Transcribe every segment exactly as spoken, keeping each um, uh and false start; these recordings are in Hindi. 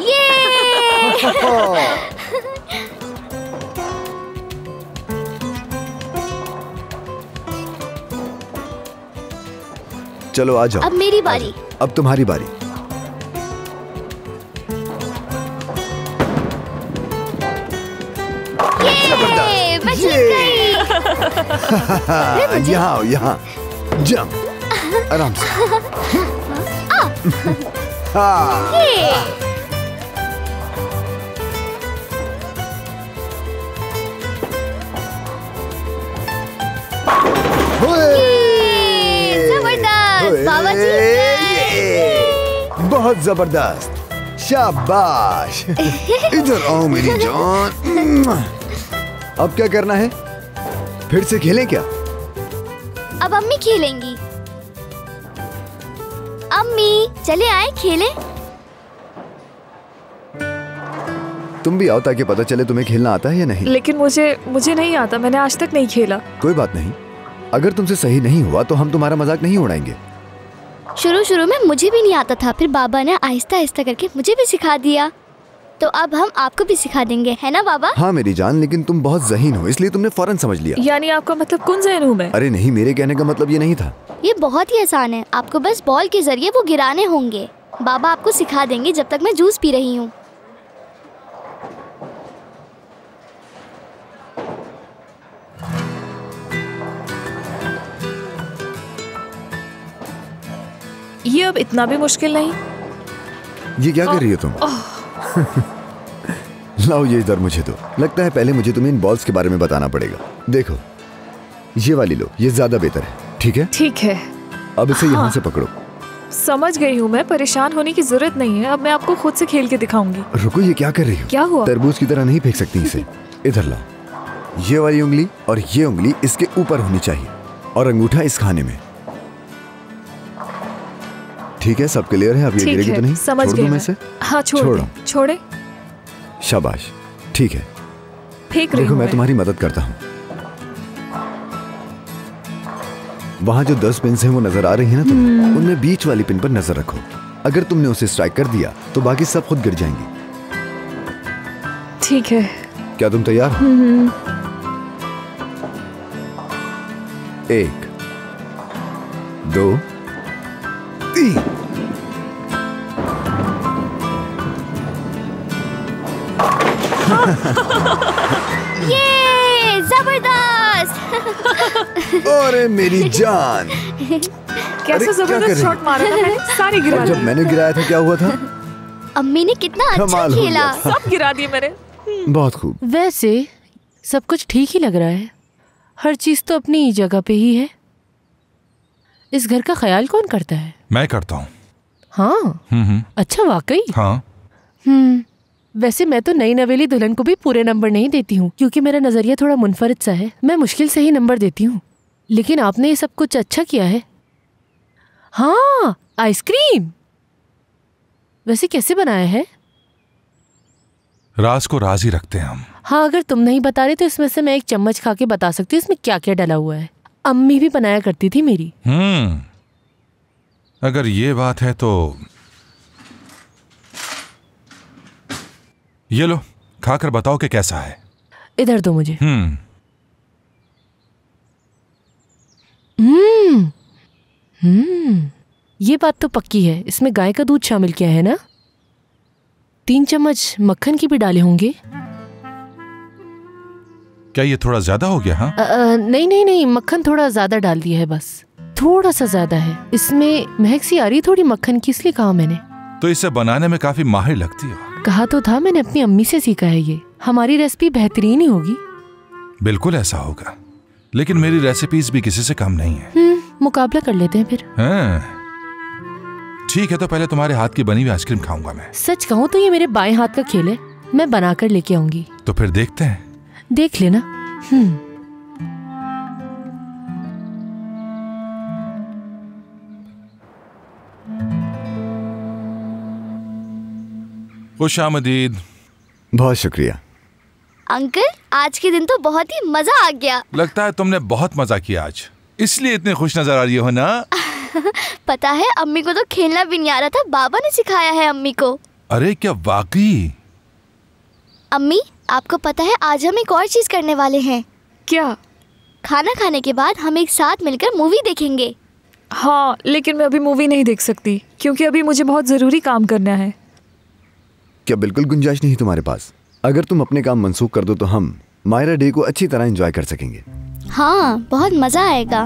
ये चलो आ जाओ। अब मेरी बारी। अब तुम्हारी बारी। ये मैं जीत गई। यहाँ आओ, यहाँ जंप, आराम से। हाँ। जबरदस्त, बाबा जी। बहुत जबरदस्त, शाबाश। इधर आओ मेरी जान। अब क्या करना है? फिर से खेलें क्या? अब अम्मी खेलेंगी। अम्मी चले आए खेलें। तुम भी आओ ताकि पता चले तुम्हें खेलना आता है या नहीं। लेकिन मुझे मुझे नहीं आता, मैंने आज तक नहीं खेला। कोई बात नहीं, अगर तुमसे सही नहीं हुआ तो हम तुम्हारा मजाक नहीं उड़ाएंगे। शुरू शुरू में मुझे भी नहीं आता था, फिर बाबा ने आहिस्ता आहिस्ता करके मुझे भी सिखा दिया, तो अब हम आपको भी सिखा देंगे, है ना बाबा? हाँ मेरी जान, लेकिन तुम बहुत ज़हीन हो इसलिए तुमने फौरन समझ लिया। यानी आपका मतलब कौन ज़हीन हूँ मैं? अरे नहीं, मेरे कहने का मतलब ये नहीं था। ये बहुत ही आसान है, आपको बस बॉल के जरिए वो गिराने होंगे। बाबा आपको सिखा देंगे जब तक मैं जूस पी रही हूँ। ये अब इतना भी मुश्किल नहीं। ये क्या कर रही हो तुम? लाओ ये इधर मुझे दो। लगता है पहले मुझे तुम्हें इन बॉल्स के बारे में बताना पड़ेगा। देखो, ये वाली लो, ये ज्यादा बेहतर है। ठीक है? ठीक है। अब इसे हाँ। यहाँ से पकड़ो। समझ गई हूँ मैं, परेशान होने की जरूरत नहीं है। अब मैं आपको खुद से खेल के दिखाऊंगी। रुको, ये क्या कर रही हो? क्या हुआ? तरबूज की तरह नहीं फेंक सकती इसे। इधर लाओ। ये वाली उंगली और ये उंगली इसके ऊपर होनी चाहिए और अंगूठा इस खाने में। ठीक है, सब क्लियर है? अब ये गिरेगी तो नहीं? समझ छोड़ गई दूं मैं मैं। इसे? हाँ छोड़ छोड़ो। दे। छोड़े। शाबाश, ठीक है। फेंक रही देखो हूँ मैं मैं। तुम्हारी मदद करता हूँ। वहां जो दस पिन हैं वो नजर आ रही है ना तुम्हें? उनमें बीच वाली पिन पर नजर रखो। अगर तुमने उसे स्ट्राइक कर दिया तो बाकी सब खुद गिर जाएंगी। ठीक है। क्या तुम तैयार हो? एक, दो, तीन। ये जबरदस्त। अरे मेरी जान, कैसे अरे, क्या कर जबरदस्त रही शॉट हो? मारा था मैंने, सारे गिरा और जब दिए। मैंने गिराया था क्या हुआ था? अम्मी ने कितना अच्छा कमाल हो खेला। गया था। सब गिरा दिए मैंने। बहुत खूब। वैसे सब कुछ ठीक ही लग रहा है, हर चीज तो अपनी जगह पे ही है। इस घर का ख्याल कौन करता है? मैं करता हूँ। हाँ। हम्म। अच्छा, वाकई? हाँ। हम्म वैसे मैं तो नई नवेली दुल्हन को भी पूरे नंबर नहीं देती हूँ, क्योंकि मेरा नजरिया थोड़ा मुनफरिद सा है। मैं मुश्किल से ही नंबर देती हूँ, लेकिन आपने ये सब कुछ अच्छा किया है। हाँ, आइसक्रीम। वैसे कैसे बनाया है? राज को राज ही रखते हैं हम। हाँ, अगर तुम नहीं बता रहे तो इसमें से मैं एक चम्मच खा के बता सकती हूँ इसमें क्या क्या डला हुआ है। अम्मी भी बनाया करती थी मेरी। हम्म अगर ये बात है तो ये लो, खाकर बताओ कि कैसा है। इधर दो मुझे। हम्म हम्म हम्म ये बात तो पक्की है, इसमें गाय का दूध शामिल किया है ना? तीन चम्मच मक्खन की भी डाले होंगे। क्या ये थोड़ा ज्यादा हो गया? हाँ, अ, अ, नहीं नहीं नहीं, मक्खन थोड़ा ज्यादा डाल दिया है, बस थोड़ा सा ज्यादा है। इसमें महक सी आ रही थोड़ी मक्खन की, इसलिए कहा मैंने। तो इसे बनाने में काफी माहिर लगती हो। कहा तो था, मैंने अपनी अम्मी से सीखा है। ये हमारी रेसिपी बेहतरीन ही होगी। बिल्कुल ऐसा होगा, लेकिन मेरी रेसिपीज भी किसी से कम नहीं है। हम्म मुकाबला कर लेते हैं फिर। हाँ। ठीक है, तो पहले तुम्हारे हाथ की बनी हुई आइसक्रीम खाऊंगा मैं। सच कहूँ तो ये मेरे बाएं हाथ का खेल है, मैं बनाकर लेके आऊंगी। तो फिर देखते हैं। देख लेना। हम्म खुश आमदीद। बहुत शुक्रिया। अंकल, आज के दिन तो बहुत ही मजा आ गया। लगता है तुमने बहुत मजा किया आज, इसलिए इतने खुश नजर आ रही हो ना। पता है, अम्मी को तो खेलना भी नहीं आ रहा था, बाबा ने सिखाया है अम्मी को। अरे क्या वाकई? अम्मी, आपको पता है आज हम एक और चीज करने वाले हैं। क्या? खाना खाने के बाद हम एक साथ मिलकर मूवी देखेंगे। हाँ, लेकिन मैं अभी मूवी नहीं देख सकती क्योंकि अभी मुझे बहुत ज़रूरी काम करना है। क्या बिल्कुल गुंजाइश नहीं तुम्हारे पास? अगर तुम अपने काम मनसूख कर दो तो हम मायरा डे को अच्छी तरह एंजॉय कर सकेंगे। हाँ, बहुत मजा आएगा।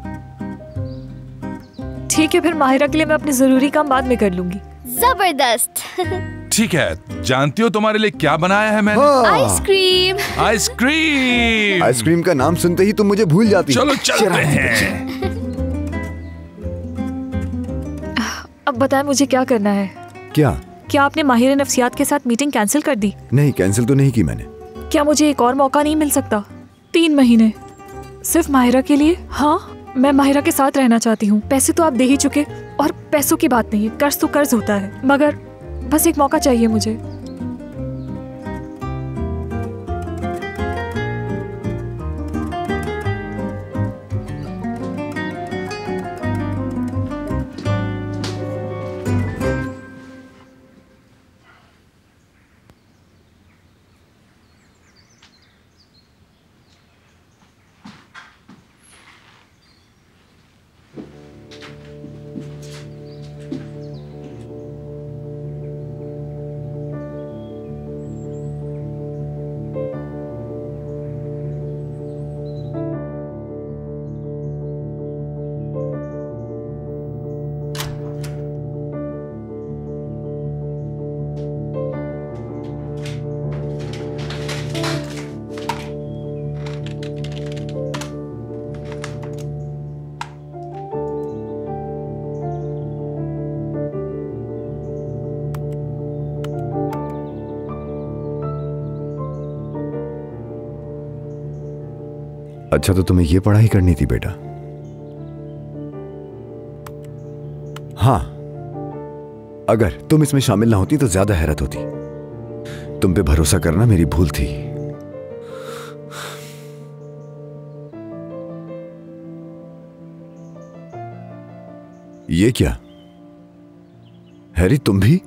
ठीक है, फिर माहिरा के लिए मैं अपने ज़रूरी काम बाद में कर लूंगी। जबरदस्त। ठीक है, जानती हो तुम्हारे लिए क्या बनाया है मैंने? हाँ। आइसक्रीम। आइसक्रीम। आइसक्रीम का नाम सुनते ही तुम मुझे भूल जाती। चलो चलते हैं। अब बताएं मुझे क्या करना है। क्या? क्या आपने माहिर नफ्सियात के साथ मीटिंग कैंसिल कर दी? नहीं, कैंसिल तो नहीं की मैंने। क्या मुझे एक और मौका नहीं मिल सकता? तीन महीने सिर्फ माहिरा के लिए? हाँ, मैं माहिरा के साथ रहना चाहती हूँ। पैसे तो आप दे ही चुके, और पैसों की बात नहीं है, कर्ज तो कर्ज होता है, मगर बस एक मौका चाहिए मुझे। अच्छा, तो तुम्हें ये पढ़ाई करनी थी बेटा? हाँ, अगर तुम इसमें शामिल ना होती तो ज्यादा हैरत होती। तुम पे भरोसा करना मेरी भूल थी। ये क्या हैरी, तुम भी?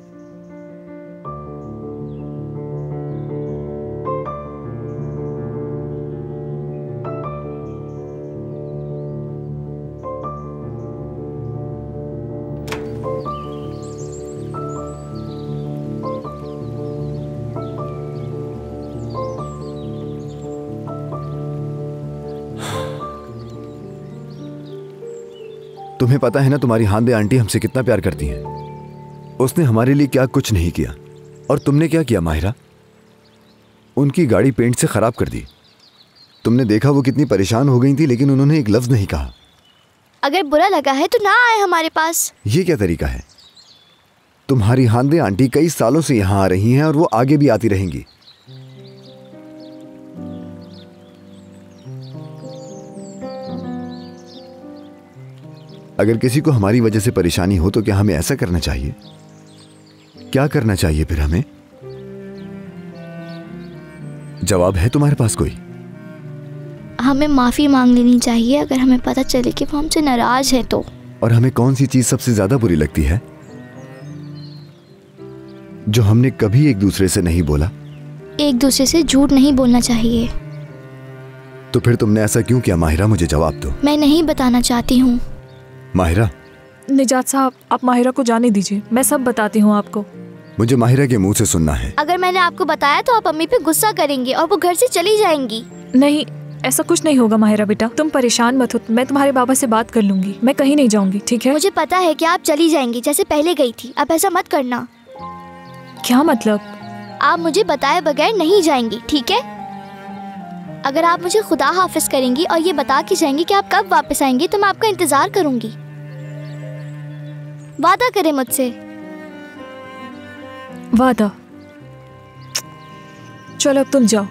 तुम्हें पता है ना तुम्हारी हांदे आंटी हमसे कितना प्यार करती हैं। उसने हमारे लिए क्या कुछ नहीं किया, और तुमने क्या किया माहिरा? उनकी गाड़ी पेंट से खराब कर दी। तुमने देखा वो कितनी परेशान हो गई थी, लेकिन उन्होंने एक लफ्ज नहीं कहा। अगर बुरा लगा है तो ना आए हमारे पास। ये क्या तरीका है? तुम्हारी हांदे आंटी कई सालों से यहां आ रही हैं और वो आगे भी आती रहेंगी। अगर किसी को हमारी वजह से परेशानी हो तो क्या हमें ऐसा करना चाहिए? क्या करना चाहिए फिर हमें? जवाब है तुम्हारे पास कोई? हमें माफी मांग लेनी चाहिए अगर हमें पता चले कि वो हमसे नाराज है तो। और हमें कौन सी चीज सबसे ज्यादा बुरी लगती है? जो हमने कभी एक दूसरे से नहीं बोला। एक दूसरे से झूठ नहीं बोलना चाहिए। तो फिर तुमने ऐसा क्यों किया माहिरा? मुझे जवाब दो। मैं नहीं बताना चाहती हूँ। माहिरा। निजात साहब, आप माहिरा को जाने दीजिए, मैं सब बताती हूँ आपको। मुझे माहिरा के मुंह से सुनना है। अगर मैंने आपको बताया तो आप अम्मी पे गुस्सा करेंगे और वो घर से चली जाएंगी। नहीं, ऐसा कुछ नहीं होगा माहिरा बेटा, तुम परेशान मत हो, मैं तुम्हारे बाबा से बात कर लूंगी। मैं कहीं नहीं जाऊंगी, ठीक है? मुझे पता है कि आप चली जाएंगी जैसे पहले गई थी। अब ऐसा मत करना। क्या मतलब? आप मुझे बताए बगैर नहीं जाएंगी, ठीक है? अगर आप मुझे खुदा हाफिज करेंगी और ये बता के जाएंगी कि आप कब वापस आएंगी तो मैं आपका इंतजार करूंगी। वादा करें मुझसे। वादा? चलो अब तुम जाओ।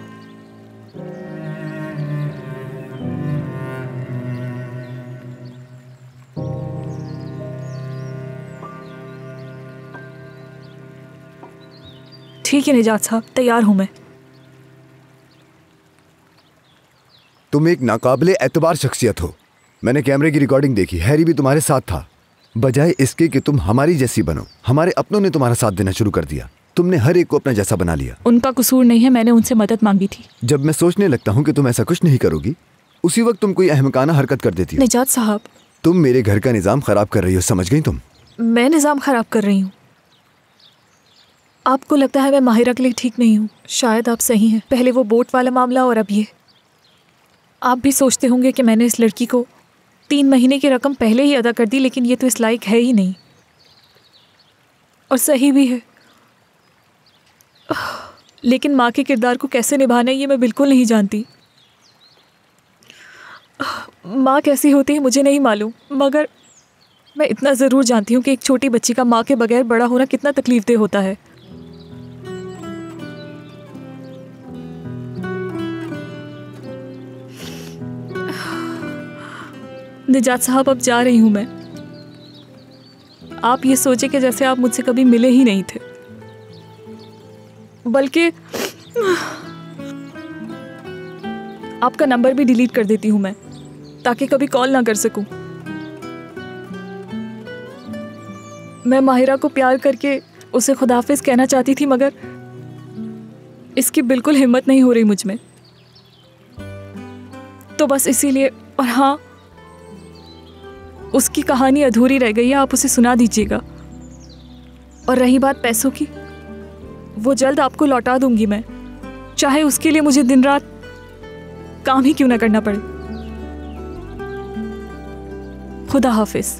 ठीक है निजात साहब, तैयार हूं मैं। तुम एक नाकाबिले एतबार शख्सियत हो। मैंने कैमरे की रिकॉर्डिंग देखी, हैरी भी तुम्हारे साथ था। बजाय इसके कि तुम हमारी जैसी बनो, हमारे अपनों ने तुम्हारा साथ देना शुरू कर दिया। तुमने हर एक को अपना जैसा बना लिया। उनका कसूर नहीं है, मैंने उनसे मदद मांगी थी। जब मैं सोचने लगता हूँ कि तुम ऐसा कुछ नहीं करोगी, उसी वक्त तुम कोई अहमकाना हरकत कर देती हो। निजात साहब, तुम मेरे घर का निजाम खराब कर रही हो, समझ गई तुम? मैं निजाम खराब कर रही हूँ? आपको लगता है मैं माहिरा के लिए ठीक नहीं हूँ? शायद आप सही हैं। पहले वो बोट वाला मामला और अब ये। आप भी सोचते होंगे कि मैंने इस लड़की को तीन महीने की रकम पहले ही अदा कर दी, लेकिन ये तो इस लायक है ही नहीं। और सही भी है। लेकिन माँ के किरदार को कैसे निभाना है ये मैं बिल्कुल नहीं जानती। माँ कैसी होती है मुझे नहीं मालूम, मगर मैं इतना ज़रूर जानती हूँ कि एक छोटी बच्ची का माँ के बगैर बड़ा होना कितना तकलीफदेह होता है। निजात साहब, अब जा रही हूँ मैं। आप ये सोचे कि जैसे आप मुझसे कभी मिले ही नहीं थे, बल्कि आपका नंबर भी डिलीट कर देती हूँ मैं, ताकि कभी कॉल ना कर सकूं। मैं माहिरा को प्यार करके उसे खुदाफिज कहना चाहती थी, मगर इसकी बिल्कुल हिम्मत नहीं हो रही मुझ में। तो बस इसीलिए। और हाँ, उसकी कहानी अधूरी रह गई है, आप उसे सुना दीजिएगा। और रही बात पैसों की, वो जल्द आपको लौटा दूंगी मैं, चाहे उसके लिए मुझे दिन रात काम ही क्यों ना करना पड़े। खुदा हाफिज।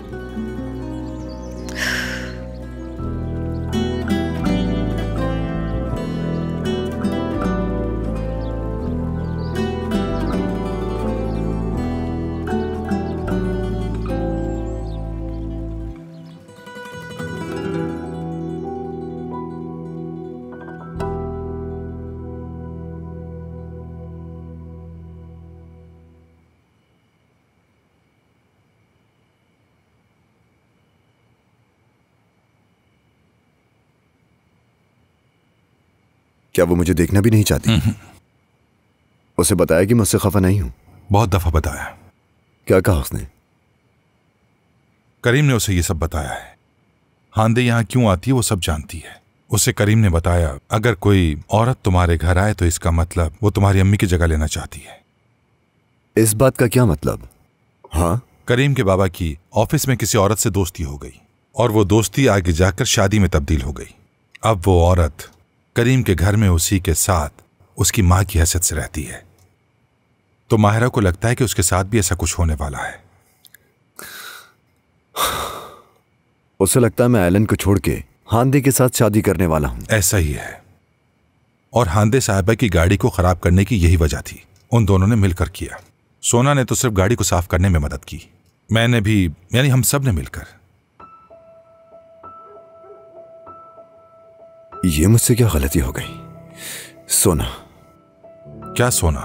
क्या वो मुझे देखना भी नहीं चाहती? उसे बताया कि मैं उससे खफा नहीं हूं? बहुत दफा बताया। क्या कहा उसने? करीम ने उसे ये सब बताया है। हांदे यहाँ क्यों आती है वो सब जानती है। उसे करीम ने बताया, अगर कोई औरत तुम्हारे घर आए तो इसका मतलब वो तुम्हारी अम्मी की जगह लेना चाहती है। इस बात का क्या मतलब? हाँ, करीम के बाबा की ऑफिस में किसी औरत से दोस्ती हो गई और वो दोस्ती आगे जाकर शादी में तब्दील हो गई। अब वो औरत करीम के घर में उसी के साथ उसकी मां की हैसियत से रहती है। तो माहिरा को लगता है कि उसके साथ भी ऐसा कुछ होने वाला है। उसे लगता है मैं एलन को छोड़ के हांदे के साथ शादी करने वाला हूं। ऐसा ही है। और हांदे साहिबा की गाड़ी को खराब करने की यही वजह थी। उन दोनों ने मिलकर किया। सोना ने तो सिर्फ गाड़ी को साफ करने में मदद की, मैंने भी, यानी हम सब ने मिलकर। ये मुझसे क्या गलती हो गई? सोना? क्या सोना?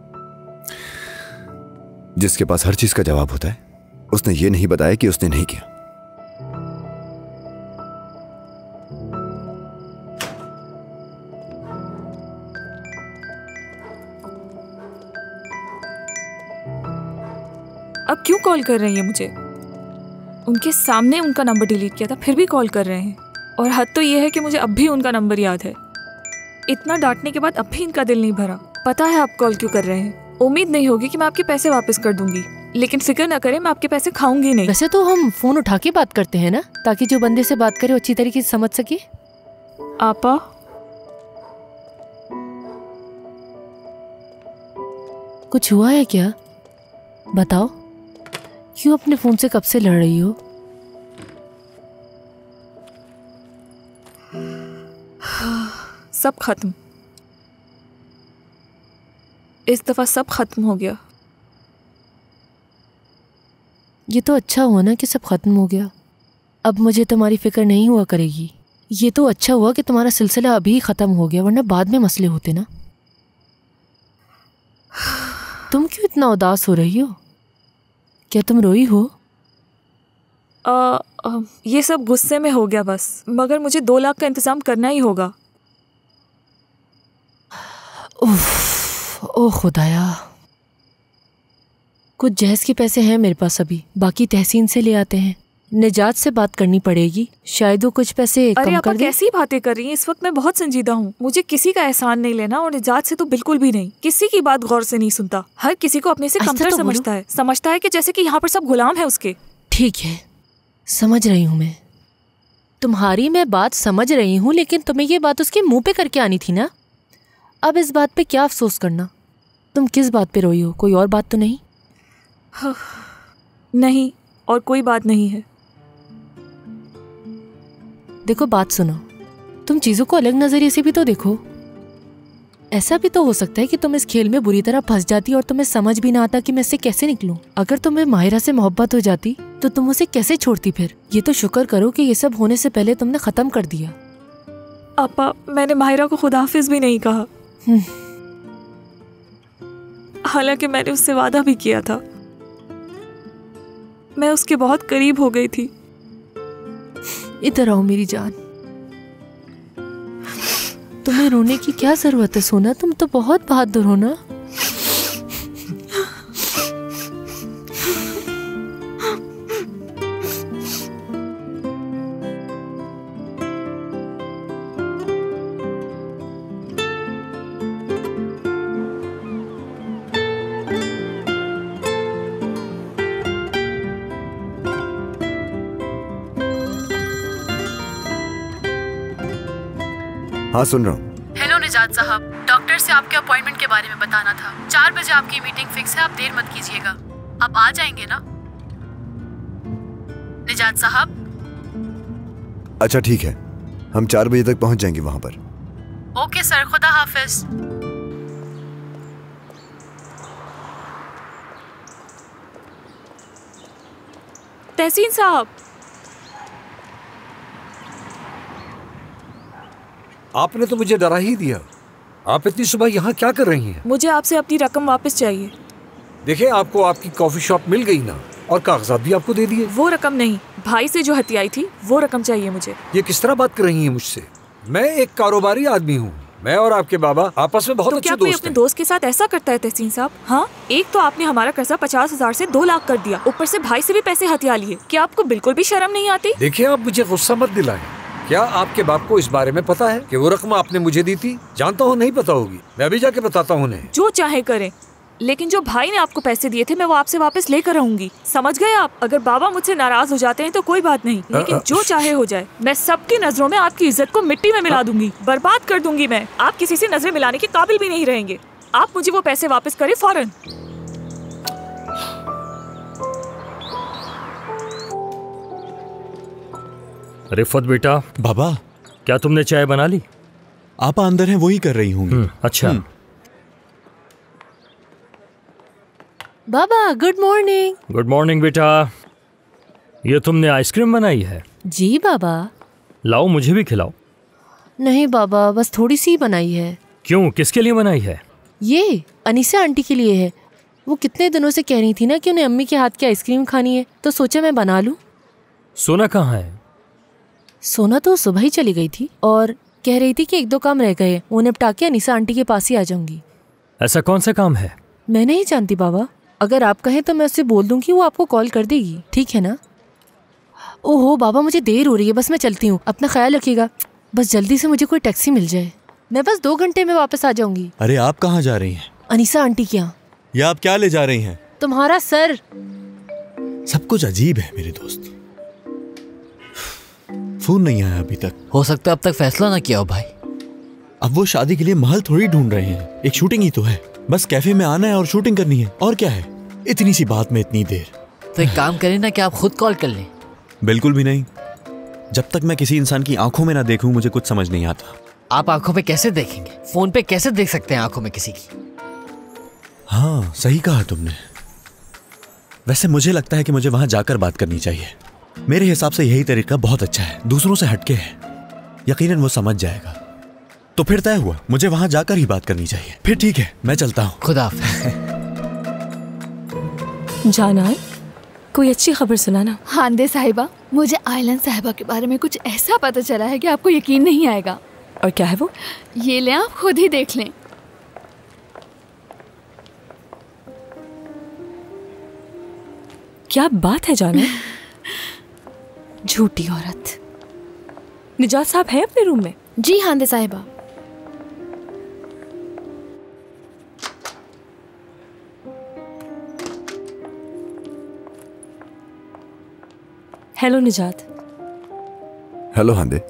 जिसके पास हर चीज का जवाब होता है, उसने ये नहीं बताया कि उसने नहीं किया। अब क्यों कॉल कर रही है मुझे? उनके सामने उनका नंबर डिलीट किया था, फिर भी कॉल कर रहे हैं। और हद तो ये है कि मुझे अब भी उनका नंबर याद है। इतना डांटने के बाद अब भी इनका दिल नहीं भरा। पता है आप कॉल क्यों कर रहे हैं? उम्मीद नहीं होगी कि मैं आपके पैसे वापस कर दूंगी, लेकिन फिक्र ना करें, मैं आपके पैसे खाऊंगी नहीं। वैसे तो हम फोन उठा के बात करते हैं ना, ताकि जो बंदे से बात करे अच्छी तरीके से समझ सके। आपा, कुछ हुआ है क्या? बताओ, क्यों अपने फोन से कब से लड़ रही हो? सब खत्म। इस दफा सब खत्म हो गया। ये तो अच्छा हुआ ना कि सब खत्म हो गया। अब मुझे तुम्हारी फिक्र नहीं हुआ करेगी। ये तो अच्छा हुआ कि तुम्हारा सिलसिला अभी खत्म हो गया, वरना बाद में मसले होते ना। तुम क्यों इतना उदास हो रही हो? क्या तुम रोई हो? आ, आ, ये सब गुस्से में हो गया बस, मगर मुझे दो लाख का इंतजाम करना ही होगा। उफ, ओ खुदाया, कुछ जहेज के पैसे हैं मेरे पास अभी, बाकी तहसीन से ले आते हैं। निजात से बात करनी पड़ेगी, शायद वो कुछ पैसे अरे कम आपा कर दे। कैसी बातें कर रही हैं? इस वक्त मैं बहुत संजीदा हूँ। मुझे किसी का एहसान नहीं लेना और निजात से तो बिल्कुल भी नहीं। किसी की बात गौर से नहीं सुनता, हर किसी को अपने से अच्छा कमतर तो समझता है। समझता है कि जैसे कि यहाँ पर सब गुलाम है उसके। ठीक है, समझ रही हूँ मैं, तुम्हारी मैं बात समझ रही हूँ, लेकिन तुम्हें ये बात उसके मुंह पे करके आनी थी ना। अब इस बात पे क्या अफसोस करना। तुम किस बात पे रोई हो? कोई और बात तो नहीं? नहीं, और कोई बात नहीं है। देखो बात सुनो, तुम चीजों को अलग नजरिए से भी तो देखो। ऐसा भी तो हो सकता है कि तुम इस खेल में बुरी तरह फंस जाती और तुम्हें समझ भी ना आता कि मैं इससे कैसे निकलूं। अगर तुम्हें माहिरा से मोहब्बत हो जाती तो तुम उसे कैसे छोड़ती फिर? ये तो शुक्र करो कि ये सब होने से पहले तुमने खत्म कर दिया। आपा, मैंने माहिरा को खुदाफिज भी नहीं कहा, हालांकि मैंने उससे वादा भी किया था। मैं उसके बहुत करीब हो गई थी। इधर आओ मेरी जान। तुम्हें रोने की क्या जरूरत है सोना, तुम तो बहुत बहादुर हो ना। हाँ सुन रहा हूँ। हेलो निजात साहब, डॉक्टर से आपके अपॉइंटमेंट के बारे में बताना था। चार बजे आपकी मीटिंग फिक्स है, आप देर मत कीजिएगा। आप आ जाएंगे ना निजात साहब? अच्छा ठीक है, हम चार बजे तक पहुँच जाएंगे वहाँ पर। ओके सर, खुदा हाफिज। तहसीन साहब, आपने तो मुझे डरा ही दिया। आप इतनी सुबह यहाँ क्या कर रही हैं? मुझे आपसे अपनी रकम वापस चाहिए। देखिए, आपको आपकी कॉफी शॉप मिल गई ना, और कागजात भी आपको दे दिए। वो रकम नहीं, भाई से जो हथियाई थी वो रकम चाहिए मुझे। ये किस तरह बात कर रही हैं मुझसे? मैं एक कारोबारी आदमी हूँ। मैं और आपके बाबा आपस में बहुत तो अच्छे क्या कोई दोस्त अपने हैं। दोस्त के साथ ऐसा करता है तहसीन साहब? हाँ, एक तो आपने हमारा कर्जा पचास हजार से दो लाख कर दिया, ऊपर से भाई से भी पैसे हथिया लिए। क्या आपको बिल्कुल भी शर्म नहीं आती? देखिए, आप मुझे गुस्सा मत दिलाएं। क्या आपके बाप को इस बारे में पता है कि वो रकम आपने मुझे दी थी? जानता हूँ नहीं पता होगी, मैं अभी जाके बताता हूँ उन्हें। जो चाहे करें, लेकिन जो भाई ने आपको पैसे दिए थे मैं वो आपसे वापस लेकर रहूंगी। समझ गए आप? अगर बाबा मुझसे नाराज हो जाते हैं तो कोई बात नहीं, लेकिन जो चाहे हो जाए। मैं सबकी नजरों में आपकी इज्जत को मिट्टी में मिला दूंगी, बर्बाद कर दूंगी मैं। आप किसी से नजरें मिलाने के काबिल भी नहीं रहेंगे। आप मुझे वो पैसे वापस करें फौरन। रिफत बेटा। बाबा, क्या तुमने चाय बना ली? आपा अंदर हैं, वही कर रही होंगी। अच्छा। बाबा गुड मॉर्निंग। गुड मॉर्निंग बेटा। ये तुमने आइसक्रीम बनाई है? जी बाबा। लाओ मुझे भी खिलाओ। नहीं बाबा, बस थोड़ी सी बनाई है। क्यों, किसके लिए बनाई है? ये अनीसा आंटी के लिए है। वो कितने दिनों से कह रही थी ना कि उन्हें अम्मी के हाथ की आइसक्रीम खानी है, तो सोचा मैं बना लूं। सोना कहाँ है? सोना तो सुबह ही चली गई थी और कह रही थी कि एक दो काम रह गए, वो निपटा के अनीसा आंटी के पास ही आ जाऊंगी। ऐसा कौन सा काम है? मैं नहीं जानती बाबा, अगर आप कहें तो मैं उससे बोल दूंगी, वो आपको कॉल कर देगी, ठीक है ना? ओहो बाबा, मुझे देर हो रही है, बस मैं चलती हूँ। अपना ख्याल रखिएगा। बस जल्दी से मुझे कोई टैक्सी मिल जाए, मैं बस दो घंटे में वापस आ जाऊंगी। अरे आप कहाँ जा रही हैं? अनीसा आंटी के यहाँ। ये आप क्या ले जा रही हैं? तुम्हारा सर। सब कुछ अजीब है मेरे दोस्त। फोन नहीं आया अभी तक। हो सकता है अब तक फैसला ना किया हो भाई। अब वो शादी के लिए महल थोड़ी ढूंढ रहे हैं, एक शूटिंग ही तो है। बस कैफे में आना है और शूटिंग करनी है, और क्या है? इतनी सी बात में इतनी देर। तो एक काम करें ना कि आप खुद कॉल कर लें। बिल्कुल भी नहीं। जब तक मैं किसी इंसान की आंखों में ना देखूं मुझे कुछ समझ नहीं आता। आप आंखों पे कैसे देखेंगे? फोन पे कैसे देख सकते हैं आंखों में किसी की? हाँ सही कहा तुमने। वैसे मुझे लगता है कि मुझे वहां जाकर बात करनी चाहिए। मेरे हिसाब से यही तरीका बहुत अच्छा है, दूसरों से हटके है। यकीनन वो समझ जाएगा। तो फिर तय हुआ, मुझे वहां जाकर ही बात करनी चाहिए। फिर ठीक है, मैं चलता हूँ। खुदा हाफिज़। जाना, कोई अच्छी खबर सुनाना। हाँ दे साहिबा, मुझे आयलन साहिबा के बारे में कुछ ऐसा पता चला है कि आपको यकीन नहीं आएगा। और क्या है वो? ये लें, आप खुद ही देख लें। क्या बात है जाना? झूठी औरत। निजात साहब है अपने रूम में? जी हांदे साहिबा। Hello Nijat. Hello Hande.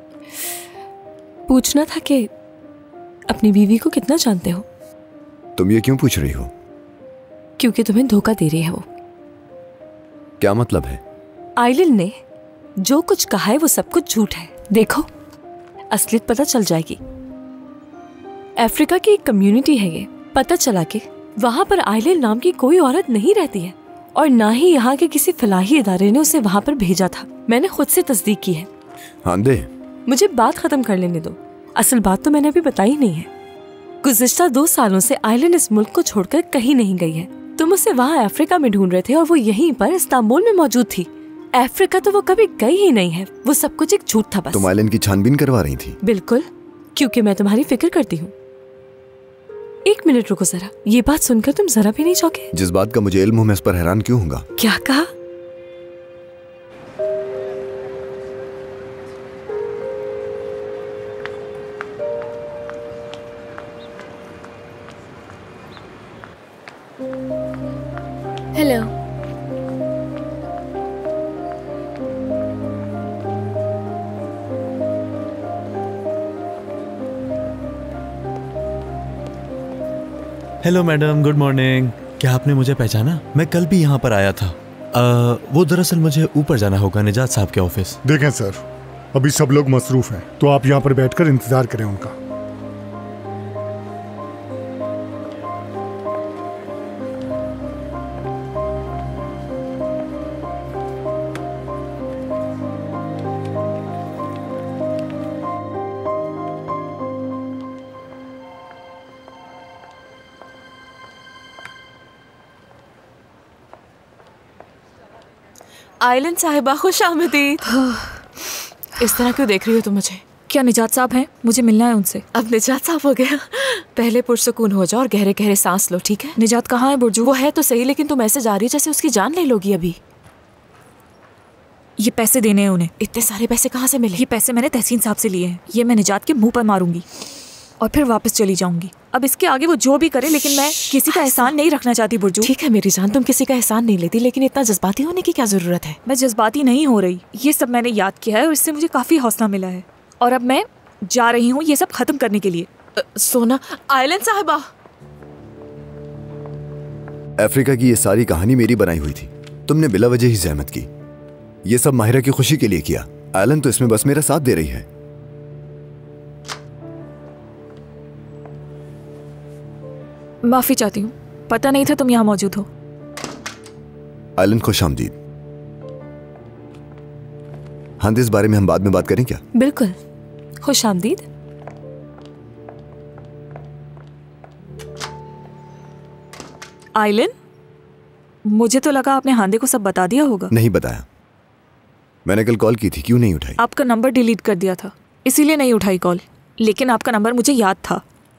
पूछना था कि अपनी बीवी को कितना जानते हो? तुम ये क्यों पूछ रही हो? क्योंकि तुम्हें धोखा दे रही है वो। क्या मतलब है? आइलिन ने जो कुछ कहा है वो सब कुछ झूठ है। देखो असलियत पता चल जाएगी। अफ्रीका की एक कम्युनिटी है ये। पता चला कि वहाँ पर आइलिन नाम की कोई औरत नहीं रहती है और ना ही यहाँ के किसी फलाही इदारे ने उसे वहाँ पर भेजा था। मैंने खुद से तस्दीक की है। हांदे, मुझे बात खत्म कर लेने दो। असल बात तो मैंने अभी बताई नहीं है। गुज़िश्ता दो सालों से आइलिन इस मुल्क को छोड़कर कहीं नहीं गई है। तुम उसे वहाँ अफ्रीका में ढूंढ रहे थे और वो यहीं पर इस्तांबुल में मौजूद थी। अफ्रीका तो वो कभी गई ही नहीं है। वो सब कुछ एक झूठ था बस। तुम आइलिन की छानबीन करवा रही थी? बिल्कुल, क्योंकि मैं तुम्हारी फिक्र करती हूँ। एक मिनट रुको जरा। ये बात सुनकर तुम जरा भी नहीं चौंके? जिस बात का मुझे इल्म हो मैं इस पर हैरान क्यों होऊंगा? क्या कहा? Hello. Hello madam, good morning. क्या आपने मुझे पहचाना? मैं कल भी यहाँ पर आया था। आ, वो दरअसल मुझे ऊपर जाना होगा निजात साहब के ऑफिस। देखें सर, अभी सब लोग मसरूफ हैं, तो आप यहाँ पर बैठकर इंतजार करें उनका। आइलिन साहिबा, खुश आमदीद। इस तरह क्यों देख रही हो तुम मुझे? क्या निजात साहब हैं? मुझे मिलना है उनसे। अब निजात साहब हो गया। पहले पुरसुकून हो जाओ और गहरे गहरे सांस लो, ठीक है? निजात कहाँ है बुर्जू? वो है तो सही, लेकिन तुम ऐसे जा रही हो जैसे उसकी जान ले लोगी अभी। ये पैसे देने हैं उन्हें। इतने सारे पैसे कहाँ से मिले? ये पैसे मैंने तहसीन साहब से लिए हैं। ये मैं निजात के मुंह पर मारूंगी और फिर वापस चली जाऊंगी। अब इसके आगे वो जो भी करे, लेकिन मैं किसी का एहसान नहीं रखना चाहती बुर्जू। ठीक है मेरी जान, तुम किसी का एहसान नहीं लेती, लेकिन इतना जज्बाती होने की क्या जरूरत है? मैं जज्बाती नहीं हो रही। ये सब मैंने याद किया है और इससे मुझे काफी हौसला मिला है और अब मैं जा रही हूँ ये सब खत्म करने के लिए। आ, सोना। आइलिन साहिबा, अफ्रीका की ये सारी कहानी मेरी बनाई हुई थी। तुमने बिला वजह ही जहमत की। ये सब माहिरा की खुशी के लिए किया। आइलिन तो इसमें बस मेरा साथ दे रही है। माफी चाहती हूँ, पता नहीं था तुम यहाँ मौजूद हो। आइलिन खुश आमदीद। हाँ, इस बारे में हम बाद में बात करें क्या? बिल्कुल, खुश आमदीद। आइलिन, मुझे तो लगा आपने हांदे को सब बता दिया होगा। नहीं बताया। मैंने कल कॉल की थी, क्यों नहीं उठाई? आपका नंबर डिलीट कर दिया था, इसीलिए नहीं उठाई कॉल। लेकिन आपका नंबर मुझे याद था।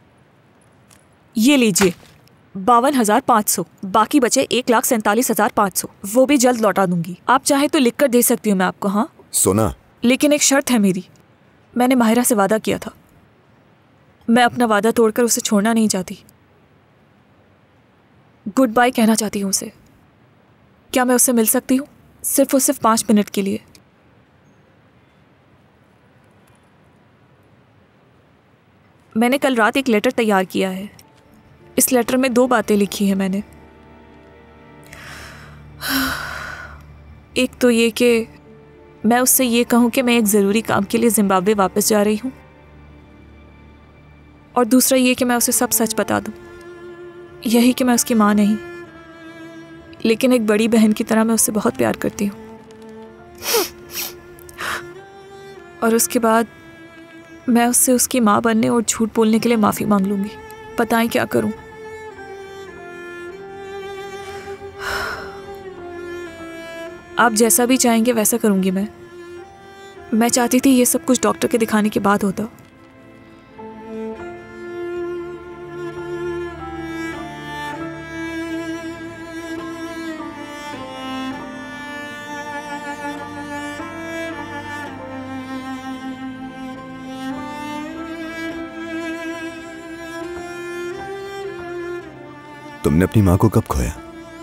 ये लीजिए, बावन हजार पाँच सौ। बाकी बचे एक लाख सैंतालीस हजार पाँच सौ। वो भी जल्द लौटा दूंगी। आप चाहे तो लिख कर दे सकती हूँ मैं आपको। हाँ सोना, लेकिन एक शर्त है मेरी। मैंने माहिरा से वादा किया था, मैं अपना वादा तोड़कर उसे छोड़ना नहीं चाहती। गुड बाय कहना चाहती हूँ उसे। क्या मैं उससे मिल सकती हूँ? सिर्फ और सिर्फ पाँच मिनट के लिए। मैंने कल रात एक लेटर तैयार किया है। इस लेटर में दो बातें लिखी हैं मैंने। एक तो ये कि मैं उससे ये कहूँ कि मैं एक ज़रूरी काम के लिए जिम्बाब्वे वापस जा रही हूँ, और दूसरा ये कि मैं उसे सब सच बता दूँ। यही कि मैं उसकी माँ नहीं, लेकिन एक बड़ी बहन की तरह मैं उससे बहुत प्यार करती हूँ। और उसके बाद मैं उससे उसकी माँ बनने और झूठ बोलने के लिए माफ़ी मांग लूँगी। बताएं क्या करूँ? आप जैसा भी चाहेंगे वैसा करूँगी मैं। मैं चाहती थी ये सब कुछ डॉक्टर के दिखाने के बाद होता। तुमने अपनी माँ को कब खोया?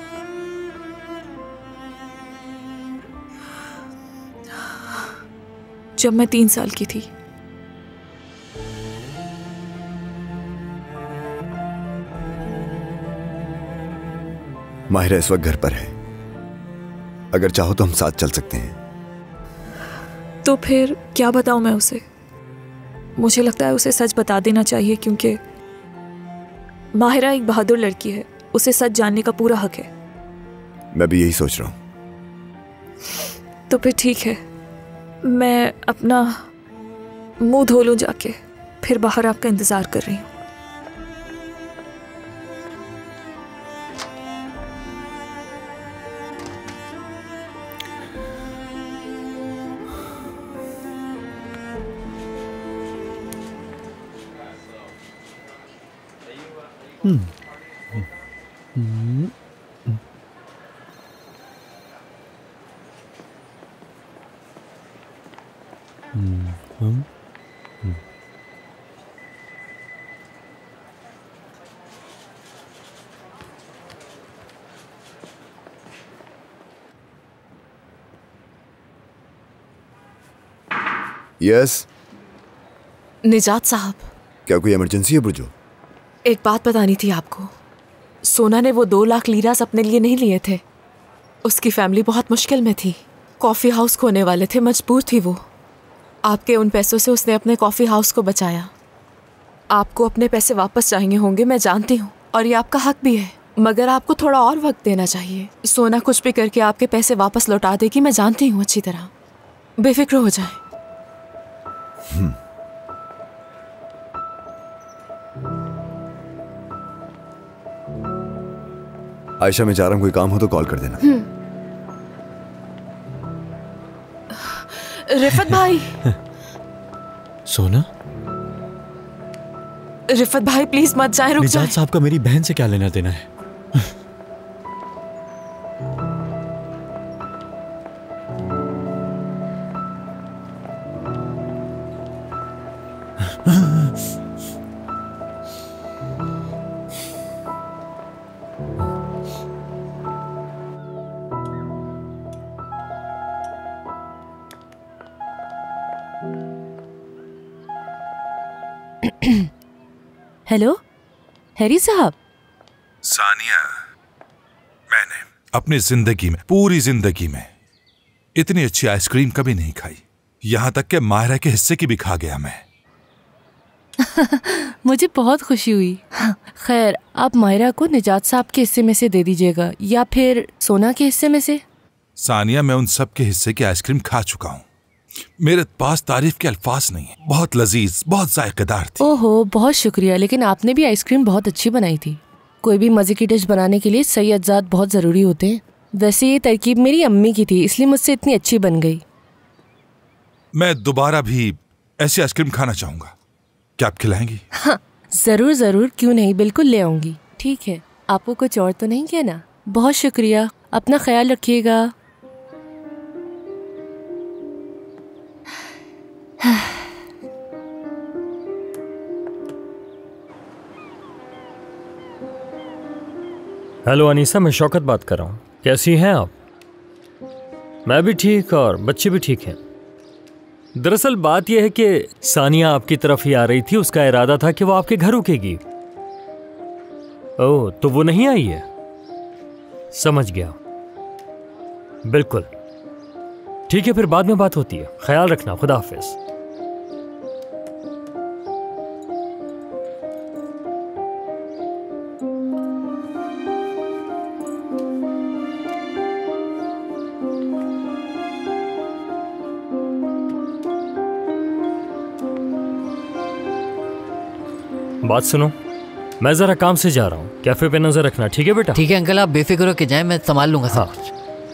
जब मैं तीन साल की थी। माहिरा इस वक्त घर पर है, अगर चाहो तो हम साथ चल सकते हैं। तो फिर क्या बताऊं मैं उसे? मुझे लगता है उसे सच बता देना चाहिए, क्योंकि माहिरा एक बहादुर लड़की है, उसे सच जानने का पूरा हक है। मैं भी यही सोच रहा हूं। तो फिर ठीक है, मैं अपना मुंह धो लूं जाके, फिर बाहर आपका इंतजार कर रही हूँ। Hmm hmm hmm yes. Nijat साहब, क्या कोई इमरजेंसी है बुर्जो? एक बात बतानी थी आपको। सोना ने वो दो लाख लीरास अपने लिए नहीं लिए थे। उसकी फैमिली बहुत मुश्किल में थी, कॉफ़ी हाउस खोने वाले थे, मजबूर थी वो। आपके उन पैसों से उसने अपने कॉफ़ी हाउस को बचाया। आपको अपने पैसे वापस चाहिए होंगे, मैं जानती हूँ, और ये आपका हक भी है, मगर आपको थोड़ा और वक्त देना चाहिए। सोना कुछ भी करके आपके पैसे वापस लौटा देगी, मैं जानती हूँ अच्छी तरह। बेफिक्र हो जाए। आयशा, मैं जा रहा हूँ, कोई काम हो तो कॉल कर देना। रिफत भाई। सोना, रिफत भाई प्लीज मत जाए, रुक जाए। निजात साहब का मेरी बहन से क्या लेना देना है? हेलो हैरी साहब। सानिया, मैंने अपनी जिंदगी में, पूरी जिंदगी में इतनी अच्छी आइसक्रीम कभी नहीं खाई। यहां तक कि माहिरा के हिस्से की भी खा गया मैं। मुझे बहुत खुशी हुई। खैर, आप माहिरा को निजात साहब के हिस्से में से दे दीजिएगा, या फिर सोना के हिस्से में से। सानिया, मैं उन सब के हिस्से की आइसक्रीम खा चुका हूँ। मेरे पास तारीफ के अल्फाज नहीं है। बहुत लजीज, बहुत जायकेदार थी। ओहो, बहुत शुक्रिया, लेकिन आपने भी आइसक्रीम बहुत अच्छी बनाई थी। कोई भी मजे की डिश बनाने के लिए सही अज्जात बहुत जरूरी होते हैं। वैसे ये तरकीब मेरी अम्मी की थी, इसलिए मुझसे इतनी अच्छी बन गई। मैं दोबारा भी ऐसी आइसक्रीम खाना चाहूंगा। क्या आप खिलाएंगी? हाँ, जरूर जरूर, क्यों नहीं, बिल्कुल ले आऊंगी। ठीक है, आपको कुछ और तो नहीं कहना? बहुत शुक्रिया, अपना ख्याल रखिएगा। हेलो अनीसा, मैं शौकत बात कर रहा हूँ। कैसी हैं आप? मैं भी ठीक और बच्चे भी ठीक हैं। दरअसल बात यह है कि सानिया आपकी तरफ ही आ रही थी। उसका इरादा था कि वो आपके घर रुकेगी। ओह, तो वो नहीं आई है? समझ गया। बिल्कुल ठीक है, फिर बाद में बात होती है। ख्याल रखना, खुदा हाफिज। बात सुनो, मैं जरा काम से जा रहा हूँ, कैफे पे नजर रखना, ठीक है बेटा? ठीक है अंकल, आप बेफिक्र हो के जाएं, मैं संभाल लूंगा सब कुछ।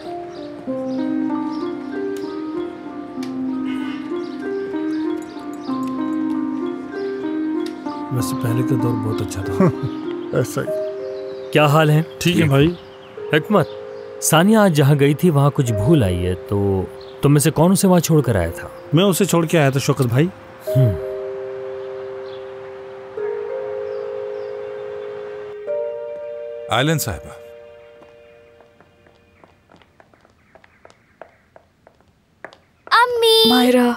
वैसे पहले का दौर बहुत अच्छा था। ऐसा ही। क्या हाल है? ठीक है भाई। हिकमत, सानिया आज जहाँ गई थी वहाँ कुछ भूल आई है, तो तुम में से कौन उसे वहाँ छोड़ कर आया था? मैं उसे छोड़ के आया था शौकत भाई। हम्म आयलन साहिबा, अम्मी। मायरा,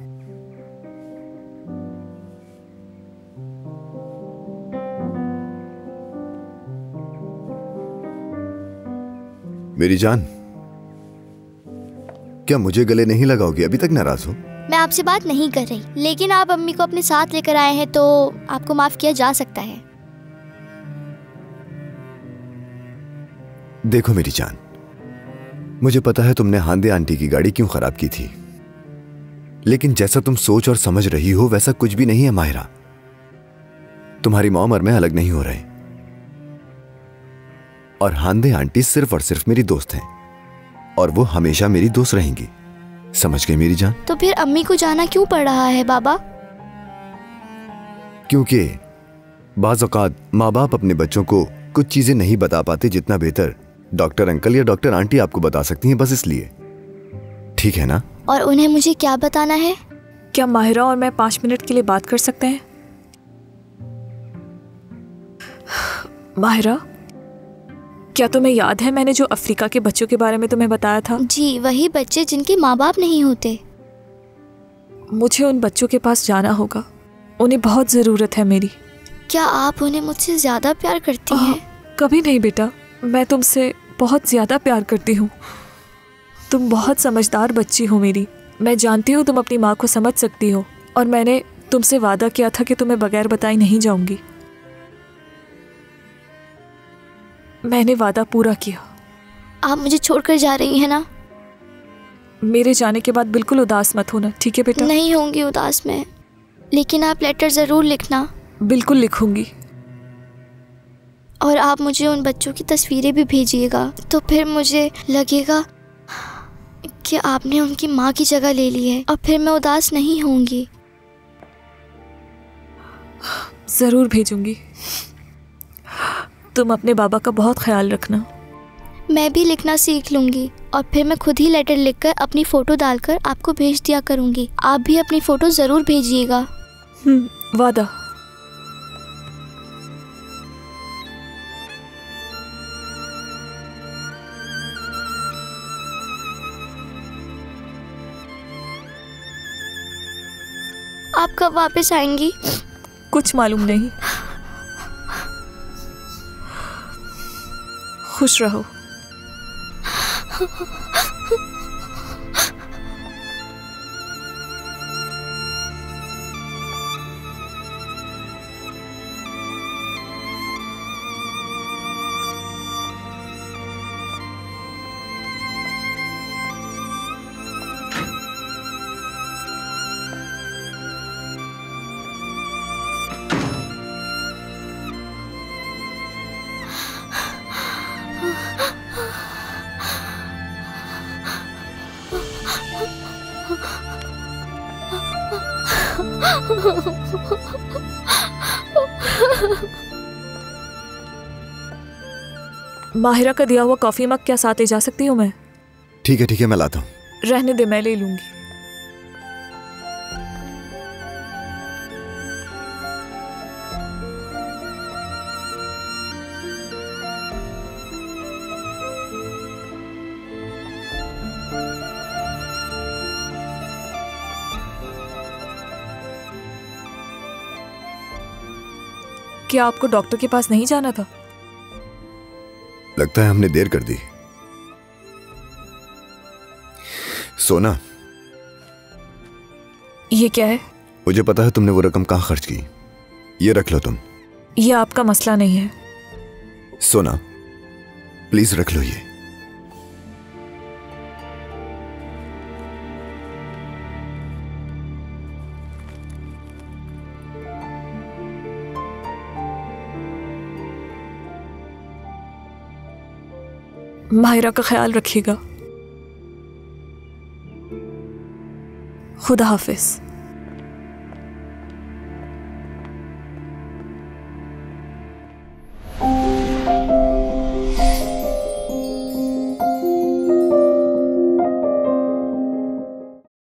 मेरी जान, क्या मुझे गले नहीं लगाओगी? अभी तक नाराज हो? मैं आपसे बात नहीं कर रही, लेकिन आप अम्मी को अपने साथ लेकर आए हैं तो आपको माफ किया जा सकता है। देखो मेरी जान, मुझे पता है तुमने हांदे आंटी की गाड़ी क्यों खराब की थी, लेकिन जैसा तुम सोच और समझ रही हो वैसा कुछ भी नहीं है माहिरा। तुम्हारी मॉम और मैं अलग नहीं हो रहे, और हांदे आंटी सिर्फ और सिर्फ मेरी दोस्त हैं, और वो हमेशा मेरी दोस्त रहेंगी। समझ गई मेरी जान? तो फिर अम्मी को जाना क्यों पड़ रहा है बाबा? क्योंकि बाज़ औक़ात माँ बाप अपने बच्चों को कुछ चीजें नहीं बता पाते जितना बेहतर डॉक्टर अंकल या डॉक्टर आंटी आपको बता सकती हैं, बस इसलिए। ठीक है ना? और उन्हें मुझे क्या बताना है? क्या माहिरा और मैं पाँच मिनट के लिए बात कर सकते हैं? माहिरा, क्या तुम्हें याद है मैंने जो अफ्रीका के बच्चों के बारे में तुम्हें बताया था? जी, वही बच्चे जिनके माँ बाप नहीं होते। मुझे उन बच्चों के पास जाना होगा, उन्हें बहुत ज़रूरत है मेरी। क्या आप उन्हें मुझसे ज़्यादा प्यार करती हैं? कभी नहीं बेटा, मैं तुमसे बहुत ज़्यादा प्यार करती हूँ। तुम बहुत समझदार बच्ची हो मेरी। मैं जानती हूँ तुम अपनी माँ को समझ सकती हो, और मैंने तुमसे वादा किया था कि तुम्हें बगैर बताए नहीं जाऊँगी। मैंने वादा पूरा किया। आप मुझे छोड़कर जा रही हैं ना? मेरे जाने के बाद बिल्कुल उदास मत होना, ठीक है बेटा? नहीं होंगी उदास मैं, लेकिन आप लेटर ज़रूर लिखना। बिल्कुल लिखूंगी। और आप मुझे उन बच्चों की तस्वीरें भी भेजिएगा, तो फिर मुझे लगेगा कि आपने उनकी माँ की जगह ले ली है, और फिर मैं उदास नहीं होंगी। ज़रूर भेजूंगी। तुम अपने बाबा का बहुत ख्याल रखना। मैं भी लिखना सीख लूँगी, और फिर मैं खुद ही लेटर लिखकर अपनी फ़ोटो डालकर आपको भेज दिया करूँगी। आप भी अपनी फ़ोटो ज़रूर भेजिएगा। वादा। आप कब वापस आएंगी? कुछ मालूम नहीं। खुश रहो। माहिरा का दिया हुआ कॉफी मग क्या साथ ले जा सकती हूँ मैं? ठीक है ठीक है, मैं लाता हूँ। रहने दे, मैं ले लूंगी। क्या आपको डॉक्टर के पास नहीं जाना था? लगता है हमने देर कर दी। सोना, ये क्या है? मुझे पता है तुमने वो रकम कहाँ खर्च की। ये रख लो तुम। ये आपका मसला नहीं है। सोना, प्लीज रख लो ये। माहिरा का ख्याल रखिएगा। खुदा हाफिज।